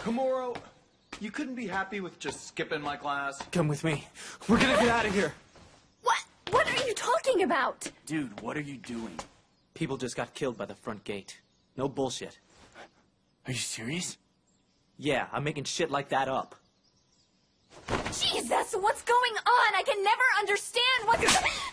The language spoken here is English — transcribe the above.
Komuro, you couldn't be happy with just skipping my class? Come with me. We're gonna get out of here. What are you talking about? Dude, what are you doing? People just got killed by the front gate. No bullshit. Are you serious? Yeah, I'm making shit like that up. Jesus, what's going on? I can never understand what's...